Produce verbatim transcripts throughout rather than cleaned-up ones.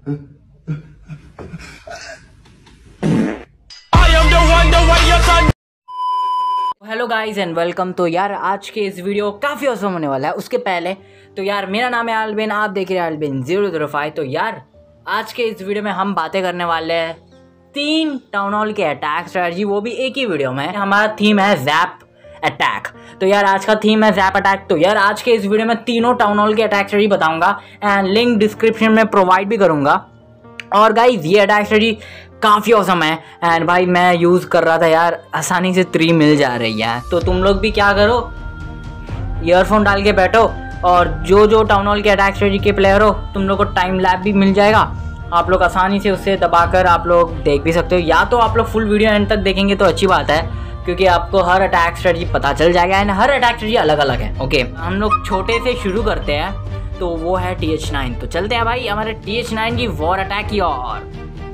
Hello guys and welcome. तो यार आज के इस वीडियो काफ़ी औसम होने वाला है। उसके पहले तो यार मेरा नाम है आलबिन, आप देख रहे हैं आलबिन जीरो जीरो फाइव। तो यार आज के इस वीडियो में हम बातें करने वाले हैं तीन टाउन हॉल के अटैक स्ट्रेटजी, वो भी एक ही वीडियो में। हमारा थीम है जैप अटैक। तो यार आज का थीम है जैप अटैक। तो यार आज के इस वीडियो में तीनों टाउन हॉल के अटैक स्ट्रेटजी बताऊंगा एंड लिंक डिस्क्रिप्शन में प्रोवाइड भी करूंगा। और गाइज ये अटैक स्ट्रेटजी काफ़ी औसम है एंड भाई मैं यूज़ कर रहा था यार, आसानी से थ्री मिल जा रही है। तो तुम लोग भी क्या करो, ईयरफोन डाल के बैठो और जो जो टाउन हॉल के अटैक स्ट्रेटजी के प्लेयर हो तुम लोग को टाइम लैप भी मिल जाएगा। आप लोग आसानी से उससे दबाकर आप लोग देख भी सकते हो, या तो आप लोग फुल वीडियो एंड तक देखेंगे तो अच्छी बात है क्योंकि आपको हर अटैक स्ट्रेटजी पता चल जाएगा एंड हर अटैक स्ट्रेटजी अलग अलग है। ओके हम लोग छोटे से शुरू करते हैं, तो वो है टी एच नाइन। तो चलते हैं भाई हमारे टी एच नाइन की वॉर अटैक की ओर।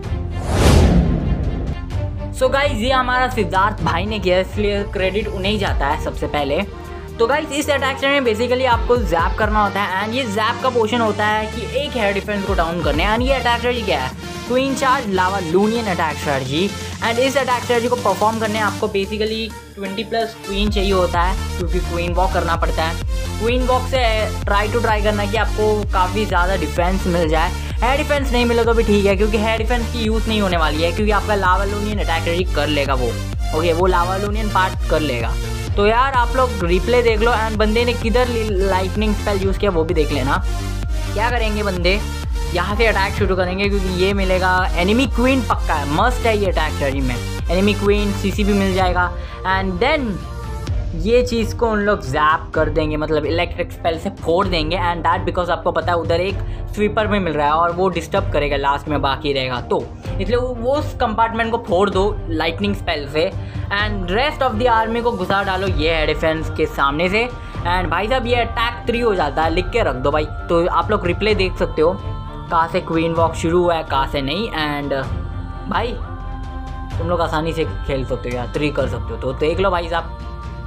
सो गाइज ये हमारा सिद्धार्थ भाई ने किया, इसलिए क्रेडिट उन्हें ही जाता है सबसे पहले। तो गाइज इस अटैक में बेसिकली आपको जैप करना होता है एंड ये जैप का पोर्शन होता है कि एक हेयर डिफेंस को डाउन करने। एंड ये अटैक स्ट्रेटजी क्या है, queen charge lava loonion attack strategy. And इस अटैक स्ट्रेटजी को परफॉर्म करने आपको बेसिकली ट्वेंटी प्लस क्वीन चाहिए होता है क्योंकि क्वीन वॉक करना पड़ता है। क्वीन वॉक से ट्राई टू ट्राई करना कि आपको काफ़ी ज़्यादा डिफेंस मिल जाए। हेयर डिफेंस नहीं मिले तो भी ठीक है क्योंकि हेयर डिफेंस की यूज़ नहीं होने वाली है क्योंकि आपका लावा लूनियन अटैक स्ट्रेटजी कर लेगा वो। ओके वो लावा लूनियन पार्ट कर लेगा। तो यार आप लोग रिप्ले देख लो एंड बंदे ने किधर लाइटनिंग स्पेल यूज़ किया वो भी देख लेना। क्या करेंगे बंदे, यहाँ से अटैक शुरू करेंगे क्योंकि ये मिलेगा एनिमी क्वीन, पक्का है, मस्ट है ये अटैक स्ट्रेटजी में। एनिमी क्वीन सीसी भी मिल जाएगा एंड देन ये चीज़ को उन लोग जैप कर देंगे, मतलब इलेक्ट्रिक स्पेल से फोड़ देंगे। एंड दैट बिकॉज आपको पता है उधर एक स्वीपर में मिल रहा है और वो डिस्टर्ब करेगा, लास्ट में बाकी रहेगा। तो इसलिए वो उस कंपार्टमेंट को फोड़ दो लाइटनिंग स्पेल से and rest of the army को घुसा डालो ये है डिफेंस के सामने से। एंड भाई साहब ये अटैक थ्री हो जाता है, लिख के रख दो भाई। तो आप लोग रिप्ले देख सकते हो कहाँ से क्वीन वॉक शुरू हुआ है कहाँ से नहीं। एंड भाई तुम लोग आसानी से खेल सकते हो यार, थ्री कर सकते हो। तो देख लो भाई साहब।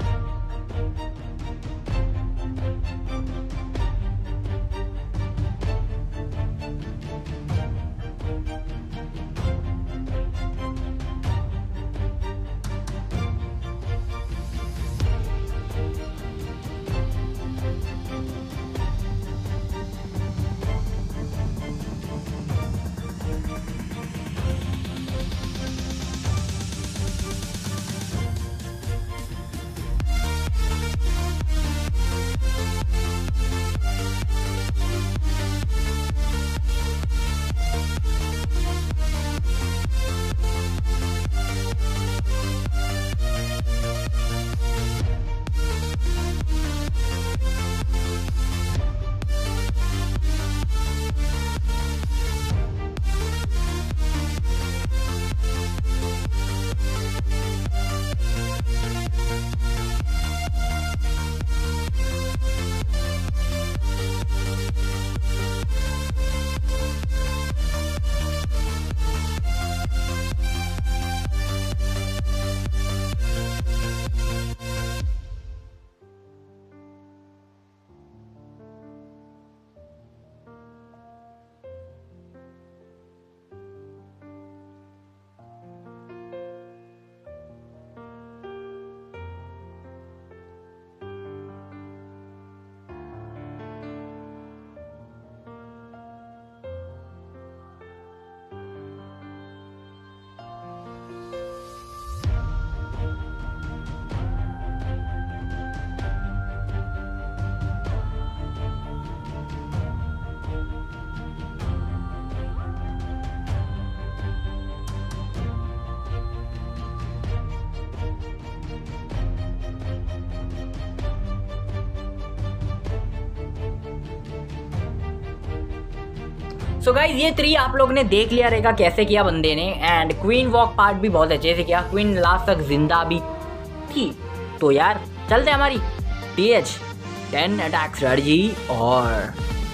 सो गाइज ये थ्री आप लोग ने देख लिया रहेगा कैसे किया बंदे ने। एंड क्वीन वॉक पार्ट भी बहुत अच्छे से किया, क्वीन लास्ट तक जिंदा भी थी। तो यार चलते हैं हमारी T H ten attack strategy. और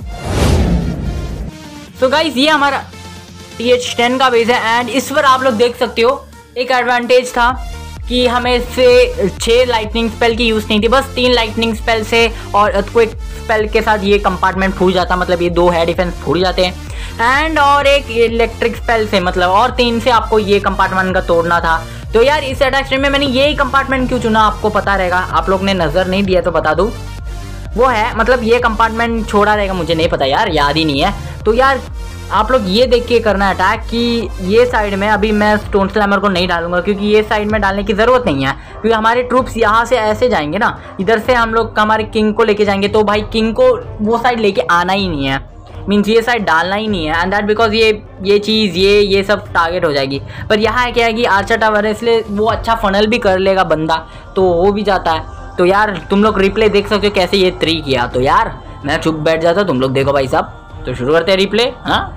सो गाइज ये हमारा टी एच टेन का बेस है एंड इस पर आप लोग देख सकते हो एक एडवांटेज था कि हमें इससे छः लाइटनिंग स्पेल की यूज़ नहीं थी, बस तीन लाइटनिंग स्पेल से और अर्थक्वेक स्पेल के साथ ये कंपार्टमेंट फूट जाता, मतलब ये दो है डिफेंस फूट जाते हैं। एंड और एक इलेक्ट्रिक स्पेल से, मतलब और तीन से आपको ये कंपार्टमेंट का तोड़ना था। तो यार इस अटैक स्ट्रीम में मैंने ये कंपार्टमेंट क्यों चुना आपको पता रहेगा, आप लोग ने नज़र नहीं दिया तो बता दूँ, वो है मतलब ये कंपार्टमेंट छोड़ा रहेगा, मुझे नहीं पता यार, याद ही नहीं है। तो यार आप लोग ये देख के करना अटैक कि ये साइड में अभी मैं स्टोन स्लैमर को नहीं डालूंगा, क्योंकि ये साइड में डालने की ज़रूरत नहीं है, क्योंकि हमारे ट्रूप्स यहाँ से ऐसे जाएंगे ना, इधर से हम लोग हमारे किंग को लेके जाएंगे, तो भाई किंग को वो साइड लेके आना ही नहीं है, मीन्स ये साइड डालना ही नहीं है। एंड दैट बिकॉज ये ये चीज़ ये ये सब टारगेट हो जाएगी। पर यहाँ क्या है कि आर्चर टावर है, इसलिए वो अच्छा फनल भी कर लेगा बंदा, तो हो भी जाता है। तो यार तुम लोग रिप्ले देख सकते हो कैसे ये थ्री किया। तो यार मैं चुप बैठ जाता, तुम लोग देखो भाई साहब। तो शुरू करते हैं रिप्ले। हाँ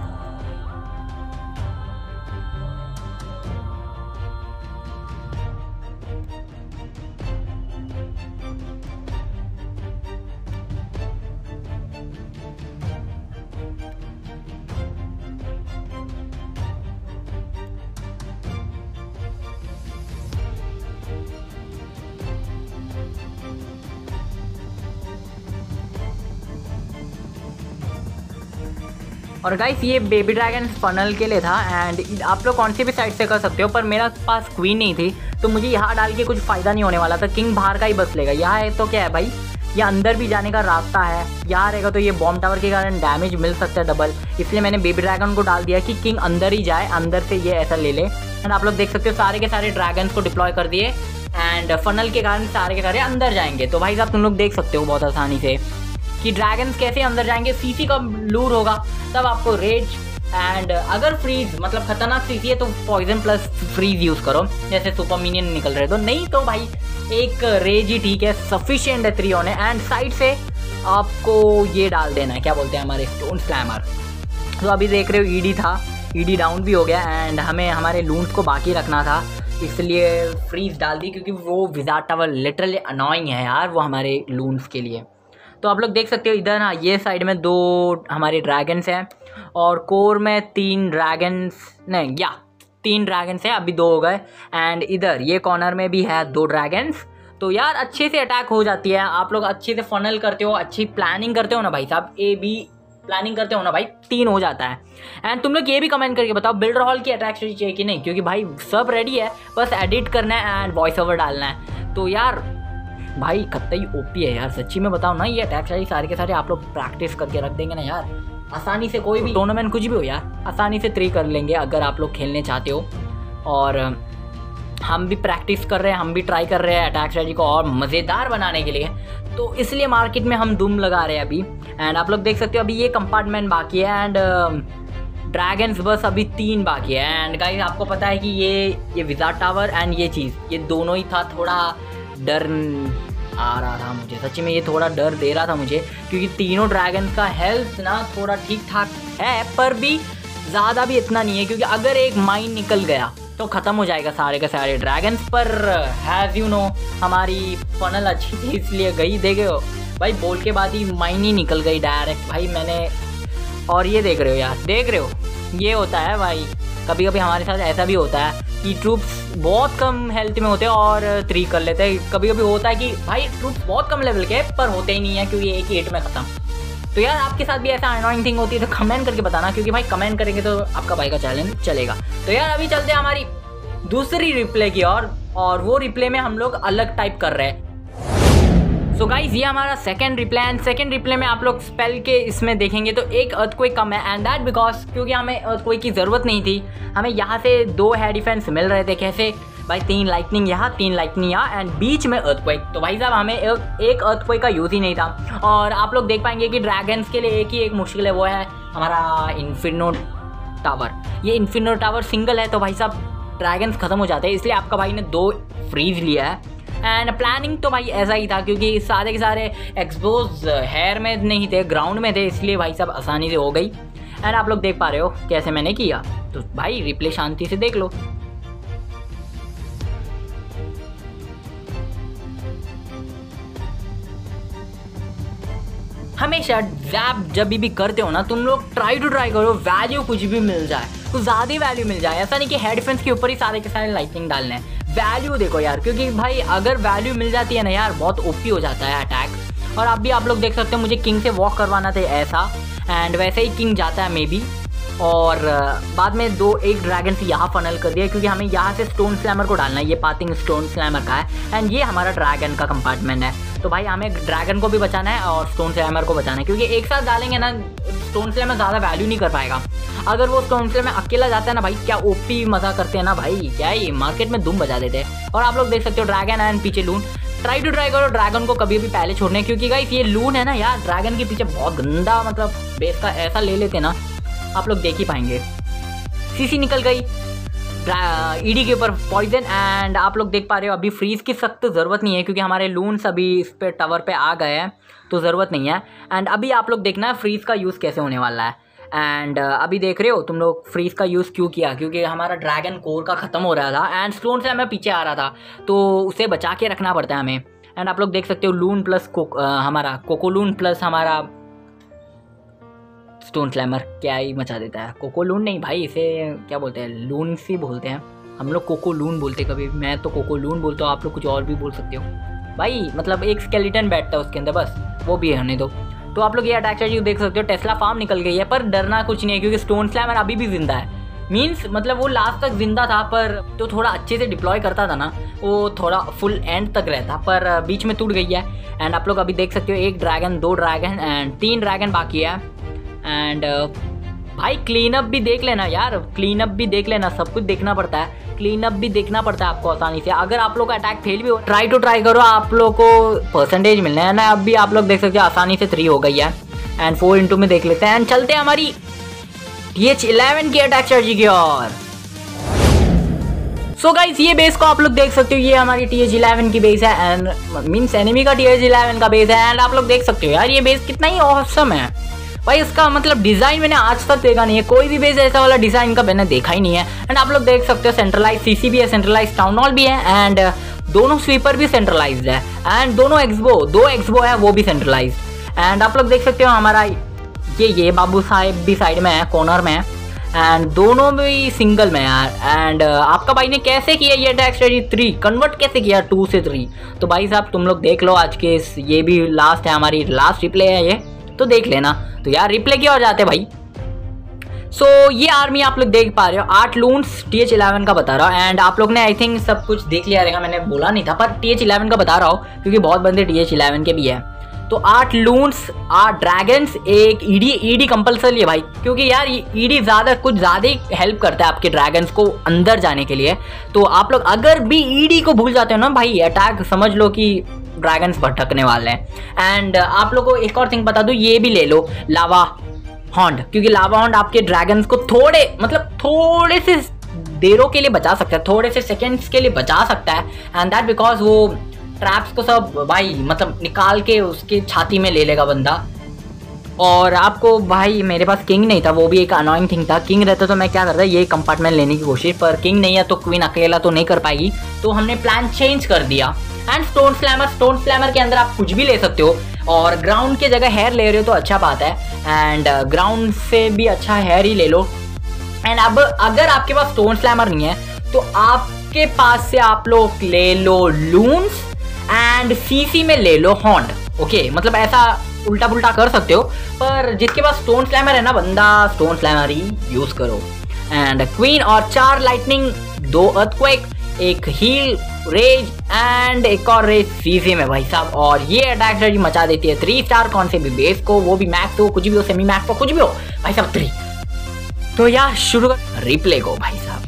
और गाइस ये बेबी ड्रैगन फनल के लिए था, एंड आप लोग कौन सी भी साइड से कर सकते हो, पर मेरा पास क्वीन नहीं थी, तो मुझे यहाँ डाल के कुछ फ़ायदा नहीं होने वाला था, किंग बाहर का ही बस लेगा। यहाँ है तो क्या है भाई, ये अंदर भी जाने का रास्ता है, यहाँ रहेगा तो ये बॉम्ब टावर के कारण डैमेज मिल सकता है डबल, इसलिए मैंने बेबी ड्रैगन को डाल दिया कि किंग अंदर ही जाए, अंदर से ये ऐसा ले ले। एंड आप लोग देख सकते हो सारे के सारे ड्रैगन्स को डिप्लॉय कर दिए, एंड फनल के कारण सारे के सारे अंदर जाएंगे। तो भाई साहब तुम लोग देख सकते हो बहुत आसानी से कि ड्रैगन्स कैसे अंदर जाएंगे। सीसी का लूर होगा तब आपको रेज, एंड अगर फ्रीज मतलब खतरनाक सीसी है तो पॉइजन प्लस फ्रीज यूज़ करो, जैसे सुपर मिनियन निकल रहे तो, नहीं तो भाई एक रेज ही ठीक है, सफिशिएंट है थ्री होने। एंड साइड से आपको ये डाल देना है, क्या बोलते हैं हमारे स्टोन स्लैमर। तो अभी देख रहे हो ईडी था, ईडी डाउन भी हो गया, एंड हमें हमारे लून्स को बाकी रखना था, इसलिए फ्रीज डाल दी, क्योंकि वो विजार्ड टावर लिटरली अनोइंग है यार वो हमारे लून्स के लिए। तो आप लोग देख सकते हो इधर, हाँ ये साइड में दो हमारे ड्रैगन्स हैं, और कोर में तीन ड्रैगन्स, नहीं या तीन ड्रैगन्स हैं, अभी दो हो गए। एंड इधर ये कॉर्नर में भी है दो ड्रैगन्स। तो यार अच्छे से अटैक हो जाती है, आप लोग अच्छे से फनल करते हो, अच्छी प्लानिंग करते हो ना भाई साहब, ए बी प्लानिंग करते हो ना भाई, तीन हो जाता है। एंड तुम लोग ये भी कमेंट करके बताओ बिल्डर हॉल की अटैक स्ट्रेटजी चाहिए कि नहीं, क्योंकि भाई सब रेडी है, बस एडिट करना है एंड वॉइस ओवर डालना है। तो यार भाई कत्ता ही ओपी है यार, सच्ची में बताओ ना, ये अटैक स्ट्रेटजी सारे के सारे आप लोग प्रैक्टिस करके रख देंगे ना यार, आसानी से कोई भी टूर्नामेंट कुछ भी हो यार आसानी से थ्री कर लेंगे अगर आप लोग खेलने चाहते हो। और हम भी प्रैक्टिस कर रहे हैं, हम भी ट्राई कर रहे हैं अटैक स्ट्रेटजी को और मज़ेदार बनाने के लिए, तो इसलिए मार्केट में हम दुम लगा रहे हैं अभी। एंड आप लोग देख सकते हो अभी ये कंपार्टमेंट बाकी है, एंड ड्रैगन्स बस अभी तीन बाकी है। एंड गाइस आपको पता है कि ये ये विजार्ड टावर एंड ये चीज़, ये दोनों ही था, थोड़ा डर आ रहा था मुझे, सच्ची में ये थोड़ा डर दे रहा था मुझे, क्योंकि तीनों ड्रैगन का हेल्थ ना थोड़ा ठीक ठाक है, पर भी ज़्यादा भी इतना नहीं है, क्योंकि अगर एक माइन निकल गया तो ख़त्म हो जाएगा सारे के सारे ड्रैगन्स। पर हैज़ यू नो हमारी फनल अच्छी थी इसलिए गई, देखे हो भाई बोल के बाद ही माइन ही निकल गई डायरेक्ट भाई मैंने। और ये देख रहे हो यार, देख रहे हो ये होता है भाई, कभी कभी हमारे साथ ऐसा भी होता है कि ट्रूप्स बहुत कम हेल्थ में होते हैं और थ्री कर लेते हैं। कभी कभी होता है कि भाई ट्रूप्स बहुत कम लेवल के पर होते ही नहीं है, क्योंकि एक ही एट में ख़त्म। तो यार आपके साथ भी ऐसा अनोइंग थिंग होती है तो कमेंट करके बताना, क्योंकि भाई कमेंट करेंगे तो आपका भाई का चैलेंज चलेगा। तो यार अभी चलते हैं हमारी दूसरी रिप्ले की ओर, और, और वो रिप्ले में हम लोग अलग टाइप कर रहे हैं। सो so गाइज ये हमारा second replay, and second replay में आप लोग स्पेल के इसमें देखेंगे तो एक अर्थक्वेक कम है, एंड दैट बिकॉज क्योंकि हमें अर्थक्वेक की ज़रूरत नहीं थी, हमें यहाँ से दो है डिफेंस मिल रहे थे। कैसे भाई, तीन लाइटनिंग यहाँ, तीन लाइटनिंग यहाँ, एंड बीच में अर्थक्वेक। तो भाई साहब हमें एक, एक अर्थक्वेक का यूज़ ही नहीं था। और आप लोग देख पाएंगे कि ड्रैगन्स के लिए एक ही एक मुश्किल है, वो है हमारा इन्फिनो टावर। ये इन्फिनो टावर सिंगल है तो भाई साहब ड्रैगन्स ख़त्म हो जाते हैं, इसलिए आपका भाई ने दो फ्रीज लिया है। एंड प्लानिंग तो भाई ऐसा ही था, क्योंकि सारे के सारे एक्सपोज हेयर में नहीं थे, ग्राउंड में थे, इसलिए भाई साहब आसानी से हो गई। एंड आप लोग देख पा रहे हो कैसे मैंने किया, तो भाई रिप्ले शांति से देख लो। हमेशा जैप जब भी करते हो ना तुम लोग ट्राई टू ट्राई करो वैल्यू कुछ भी मिल जाए, कुछ ज़्यादा ही वैल्यू मिल जाए। ऐसा नहीं कि हेड डिफेंस के ऊपर ही सारे के सारे लाइटनिंग डालने हैं, वैल्यू देखो यार, क्योंकि भाई अगर वैल्यू मिल जाती है ना यार बहुत ओपी हो जाता है अटैक। और अब भी आप लोग देख सकते हो मुझे किंग से वॉक करवाना था ऐसा, एंड वैसे ही किंग जाता है मे बी। और बाद में दो एक ड्रैगन से यहाँ फनल कर दिया, क्योंकि हमें यहाँ से स्टोन स्लैमर को डालना है। ये पाथिंग स्टोन स्लैमर का है एंड ये हमारा ड्रैगन का कंपार्टमेंट है। तो भाई हमें ड्रैगन को भी बचाना है और स्टोन स्लैमर को बचाना है, क्योंकि एक साथ डालेंगे ना स्टोन स्लैमर ज़्यादा वैल्यू नहीं कर पाएगा। अगर वो स्टोन स्लैमर अकेला जाता है ना भाई, क्या ओपी मजा करते हैं ना भाई, क्या ही मार्केट में दुम बजा देते हैं। और आप लोग देख सकते हो ड्रैगन एंड पीछे लून। ट्राई टू ट्राई करो ड्रैगन को कभी भी पहले छोड़ने, क्योंकि गाइस ये लून है ना यार, ड्रैगन के पीछे बहुत गंदा मतलब बेस का ऐसा ले लेते ना, आप लोग देख ही पाएंगे। सीसी निकल गई ईडी के ऊपर पॉइजन एंड आप लोग देख पा रहे हो अभी फ्रीज की सख्त ज़रूरत नहीं है, क्योंकि हमारे लून्स अभी इस पे टावर पे आ गए हैं, तो ज़रूरत नहीं है। एंड अभी आप लोग देखना है फ्रीज का यूज़ कैसे होने वाला है। एंड uh, अभी देख रहे हो तुम लोग फ्रीज का यूज़ क्यों किया, क्योंकि हमारा ड्रैगन कोर का ख़त्म हो रहा था एंड स्टोन से हमें पीछे आ रहा था, तो उसे बचा के रखना पड़ता है हमें। एंड आप लोग देख सकते हो लून प्लस को, uh, हमारा कोकोलून प्लस हमारा स्टोन स्लैमर क्या ही मचा देता है। कोकोलून नहीं भाई, इसे क्या बोलते हैं, लून सी बोलते हैं हम लोग, कोकोलून बोलते कभी, मैं तो कोकोलून बोलता हूँ, आप लोग कुछ और भी बोल सकते हो भाई। मतलब एक स्केलेटन बैठता है उसके अंदर, बस वो भी रहने दो। तो आप लोग ये अटैक स्ट्रेटजी देख सकते हो, टेस्ला फार्म निकल गई है, पर डरना कुछ नहीं है, क्योंकि स्टोन स्लैमर अभी भी जिंदा है। मीन्स मतलब वो लास्ट तक जिंदा था, पर तो थोड़ा अच्छे से डिप्लॉय करता था ना, वो थोड़ा फुल एंड तक रहता, पर बीच में टूट गई है। एंड आप लोग अभी देख सकते हो एक ड्रैगन, दो ड्रैगन एंड तीन ड्रैगन बाकी है। एंड भाई क्लीन अप भी देख लेना यार, क्लीन अप भी देख लेना, सब कुछ देखना पड़ता है, क्लीन अप भी देखना पड़ता है आपको आसानी से। अगर आप लोग का अटैक फेल भी हो, ट्राई टू ट्राई करो, आप लोग को परसेंटेज मिलना है ना। अब भी आप लोग देख सकते हो आसानी से थ्री हो गई है। एंड फोर इंटू में देख लेते हैं एंड चलते हैं हमारी टी एच इलेवन की अटैक स्ट्रेटजी की ओर। सो गाइस ये बेस को आप लोग देख सकते हो, ये हमारी टी एच इलेवन की बेस है एंड मीन्स एनिमी का टी एच इलेवन का बेस है। एंड आप लोग देख सकते हो यार ये बेस कितना ही ऑसम है भाई, इसका मतलब डिज़ाइन मैंने आज तक देखा नहीं है, कोई भी बेस ऐसा वाला डिज़ाइन का मैंने देखा ही नहीं है। एंड आप लोग देख सकते हो सेंट्रलाइज सीसी भी है, सेंट्रलाइज टाउन हॉल भी है एंड दोनों स्वीपर भी सेंट्रलाइज्ड है एंड दोनों एक्सबो दो एक्सबो है वो भी सेंट्रलाइज्ड। एंड आप लोग देख सकते हो हमारा ये ये बाबू साहेब भी साइड में है, कॉर्नर में है एंड दोनों भी सिंगल में यार। एंड आपका भाई ने कैसे किया ये अटैक स्ट्रेटजी थ्री कन्वर्ट कैसे किया टू से थ्री, तो भाई साहब तुम लोग देख लो आज के इस, ये भी लास्ट है हमारी लास्ट रिप्ले है ये, तो देख लेना। तो यार रिप्ले क्या हो जाते हैं भाई। सो so, ये आर्मी आप लोग देख पा रहे हो, आठ लून्स टी एच इलेवन का बता रहा हूँ। एंड आप लोग ने आई थिंक सब कुछ देख लिया रहेगा, मैंने बोला नहीं था, पर टी एच इलेवन का बता रहा हूँ क्योंकि बहुत बंदे टी एच इलेवन के भी है। तो आठ लून्स, आठ ड्रैगन्स, एक ईडी, ईडी कंपल्सरी है भाई, क्योंकि यार ईडी ज़्यादा कुछ ज़्यादा ही हेल्प करता है आपके ड्रैगन्स को अंदर जाने के लिए। तो आप लोग अगर भी ईडी को भूल जाते हो ना भाई, अटैक समझ लो कि ड्रैगन्स भटकने वाले हैं। एंड आप लोगों को एक और थिंग बता दूं, ये भी ले लो लावा हॉन्ड, क्योंकि लावा हॉन्ड आपके ड्रैगन्स को थोड़े मतलब थोड़े से देरों के लिए बचा सकता है, थोड़े से सेकेंड्स के लिए बचा सकता है। एंड दैट बिकॉज वो ट्रैप्स को सब भाई मतलब निकाल के उसके छाती में ले लेगा बंदा। और आपको भाई मेरे पास किंग नहीं था, वो भी एक अनोइंग थिंग था, किंग रहता तो मैं क्या करता ये कंपार्टमेंट लेने की कोशिश, पर किंग नहीं है तो क्वीन अकेला तो नहीं कर पाएगी, तो हमने प्लान चेंज कर दिया। And stone slammer, stone slammer के अंदर आप कुछ भी ले सकते हो, और ग्राउंड की जगह हेयर ले रहे हो तो अच्छा बात है, एंड ग्राउंड से भी अच्छा हेयर ही ले लो। एंड अब अगर आपके पास स्टोन स्लैमर नहीं है तो आपके पास से आप लोग ले लो लून्स एंड सीसी में ले लो हॉन्ड। ओके मतलब ऐसा उल्टा पुल्टा कर सकते हो, पर जिसके पास स्टोन स्लैमर है ना बंदा स्टोन स्लैमर ही यूज करो। एंड क्वीन और चार लाइटनिंग, दो अर्थक्वेक, एक हील रेज एंड एक और रेज सीसी में भाई साहब। और ये अटैक स्ट्रेटजी मचा देती है थ्री स्टार कौन से भी बेस को, वो भी मैक्स हो, कुछ भी हो, सेमी मैक्स हो, कुछ भी हो भाई साहब थ्री। तो यार शुरू कर रिप्ले को भाई साहब।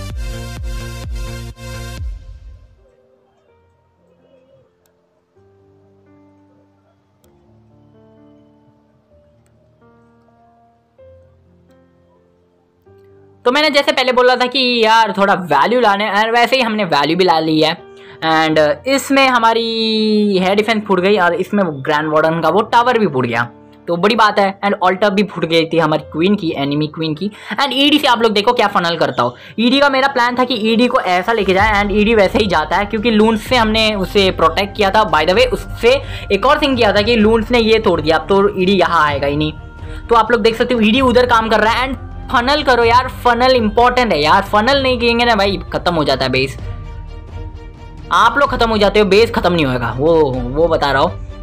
तो मैंने जैसे पहले बोला था कि यार थोड़ा वैल्यू लाने, और वैसे ही हमने वैल्यू भी ला ली है। एंड इसमें हमारी हेयर डिफेंस फूट गई और इसमें ग्रैंड वार्डन का वो टावर भी फूट गया, तो बड़ी बात है। एंड ऑल्टर भी फूट गई थी हमारी क्वीन की, एनिमी क्वीन की। एंड ईडी से आप लोग देखो क्या फनल करता हो। ईडी का मेरा प्लान था कि ईडी को ऐसा लेके जाए, एंड ईडी वैसे ही जाता है क्योंकि लून्स से हमने उसे प्रोटेक्ट किया था। बाय द वे उससे एक और थिंग किया था कि लून्स ने ये तोड़ दिया, अब तो ईडी यहाँ आएगा ही नहीं। तो आप लोग देख सकते हो ईडी उधर काम कर रहा है। एंड फनल करो यार, फनल इंपॉर्टेंट है यार, फनल नहीं किएंगे ना भाई खत्म हो जाता है बेस, आप लोग खत्म हो जाते हो, बेस खत्म नहीं होगा, वो वो बता रहा हूँ।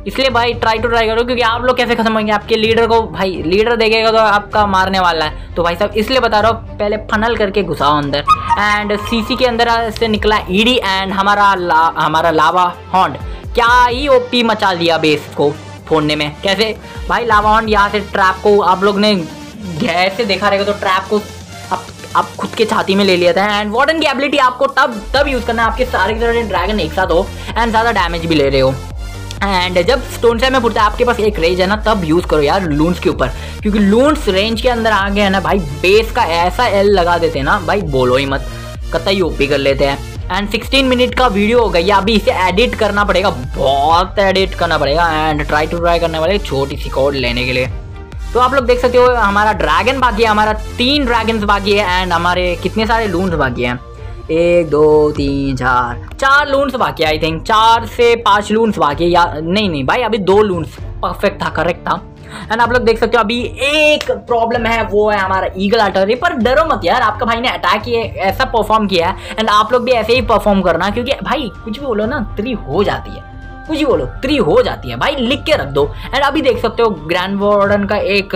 इसलिए भाई ट्राई टू ट्राई करो, क्योंकि आप लोग कैसे खत्म होंगे, आपके लीडर को भाई लीडर देखेगा तो आपका मारने वाला है। तो भाई साहब इसलिए बता रहा हूँ, पहले फनल करके घुसाओ अंदर। एंड सीसी के अंदर से निकला ईडी एंड हमारा ला, हमारा लावा हॉन्ड क्या ही ओपी मचा दिया बेस को फोड़ने में। कैसे भाई, लावा हॉन्ड यहाँ से ट्रैप को आप लोग ने गैस से देखा रहेगा तो ट्रैप को आप, आप खुद के छाती में ले लिया था। एंड वार्डन की एबिलिटी आपको तब तब यूज करना है आपके सारे के सारे ड्रैगन एक साथ हो एंड ज़्यादा डैमेज भी ले रहे हो। एंड जब स्टोन से में फुटता है आपके पास एक रेंज है ना, तब यूज़ करो यार लून्स के ऊपर, क्योंकि लून्स रेंज के अंदर आ गए हैं ना भाई, बेस का ऐसा एल लगा देते हैं ना भाई, बोलो ही मत, कतई ओपी कर लेते हैं। एंड सिक्सटीन मिनट का वीडियो हो गया, अभी इसे एडिट करना पड़ेगा, बहुत एडिट करना पड़ेगा एंड ट्राई टू ट्राई करने वाले छोटी सी कोड लेने के लिए। तो आप लोग देख सकते हो हमारा ड्रैगन बाकी है, हमारा तीन ड्रैगन्स बाकी है एंड हमारे कितने सारे लून्स बाकी हैं, एक दो तीन चार चार लून्स बाकी है, आई थिंक चार से पांच लून्स बाकी है, या नहीं नहीं भाई अभी दो लून्स, परफेक्ट था, करेक्ट था। एंड आप लोग देख सकते हो अभी एक प्रॉब्लम है, वो है हमारा ईगल आर्टिलरी। पर डरो मत यार, आपका भाई ने अटैक किए ऐसा परफॉर्म किया है एंड आप लोग भी ऐसे ही परफॉर्म करना, क्योंकि भाई कुछ भी बोलो ना थ्री हो जाती है, कुछ भी बोलो थ्री हो जाती है भाई, लिख के रख दो। एंड अभी देख सकते हो ग्रैंड वार्डन का एक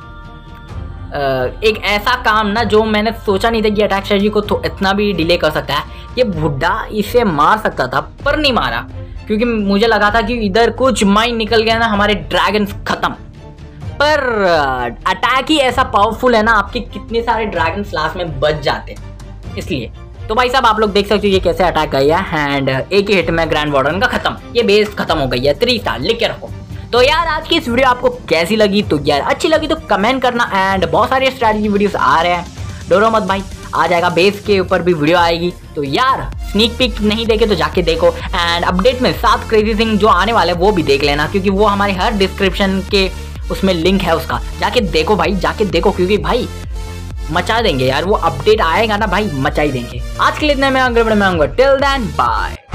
एक ऐसा काम ना जो मैंने सोचा नहीं था कि अटैक स्ट्रेटजी को तो इतना भी डिले कर सकता है। ये बुड्ढा इसे मार सकता था पर नहीं मारा, क्योंकि मुझे लगा था कि इधर कुछ माइन निकल गया ना, हमारे ड्रैगन्स खत्म। पर अटैक ही ऐसा पावरफुल है ना, आपके कितने सारे ड्रैगन्स लास्ट में बच जाते हैं, इसलिए। तो भाई साहब आप लोग देख सकते हो ये कैसे अटैक गई है एंड एक ही हिट में ग्रैंड वार्डन का खत्म, ये बेस खत्म हो गई है, थ्री स्टार लिख के रखो। तो यार आज की इस वीडियो आपको कैसी लगी, तो यार अच्छी लगी तो कमेंट करना। एंड बहुत सारे स्ट्रैटेजी वीडियोस आ रहे हैं, डरो मत भाई, आ जाएगा, बेस के ऊपर भी वीडियो आएगी। तो यार स्नीक पिक नहीं देखे तो जाके देखो एंड अपडेट में सात क्रेजी थिंग जो आने वाले वो भी देख लेना, क्योंकि वो हमारे हर डिस्क्रिप्शन के उसमें लिंक है उसका, जाके देखो भाई, जाके देखो, क्योंकि भाई मचा देंगे यार, वो अपडेट आएगा ना भाई, मचा ही देंगे। आज के लिए इतना, मैं अगले वीडियो में आऊंगा, टिल देन बाय।